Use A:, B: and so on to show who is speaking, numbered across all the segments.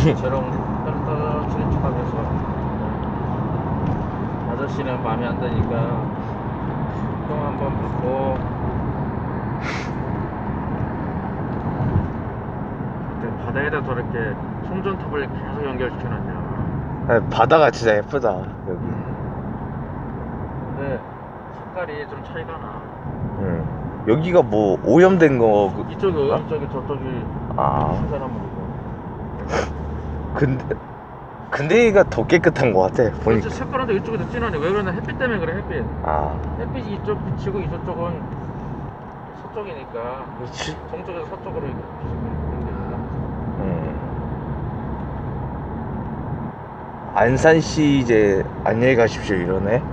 A: 재롱 떨어지는 척하면서 아저씨는 마음에 안 드니까 형 한번 받고 바다에다 저렇게 송전탑을 계속 연결시켜놨냐.
B: 바다가 진짜 예쁘다 여기.
A: 근데 색깔이 좀 차이가 나.
B: 여기가 뭐 오염된 거
A: 이쪽이 오염적이 저쪽이 신선한물이고.
B: 근데 얘가 더 깨끗한 거 같아 보니까.
A: 그렇지, 색깔은 이쪽이 더 진하네. 왜 그러냐, 햇빛 때문에 그래. 햇빛. 햇빛이 이쪽 비치고 이쪽은 서쪽이니까.
B: 그렇지.
A: 동쪽에서 서쪽으로 비치는 게 있나?
B: 안산시 이제 안녕히 가십시오 이러네.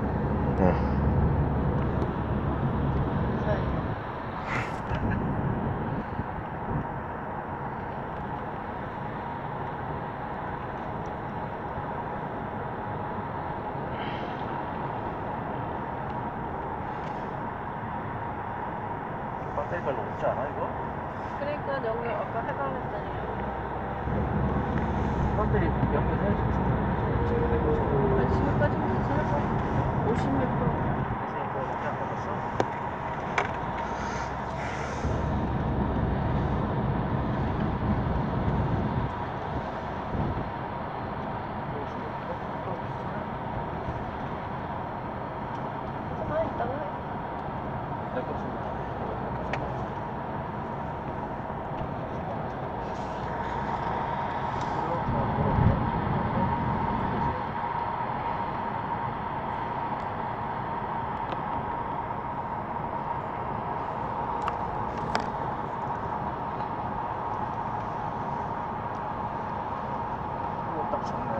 A: 배터리가 높지 않아 이거?
C: 그러니까 여기 아까 해달랬더니
A: 배터리 연결해야지.
C: 지금까지 괜찮을 거야. 56%. 하나 있다가 해.
A: 딱 좋네.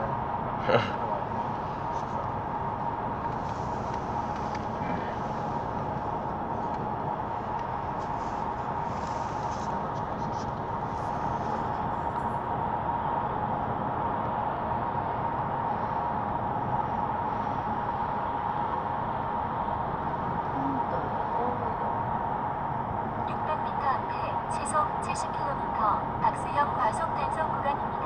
D: 시속 70km 박스형 과속 단속 구간입니다.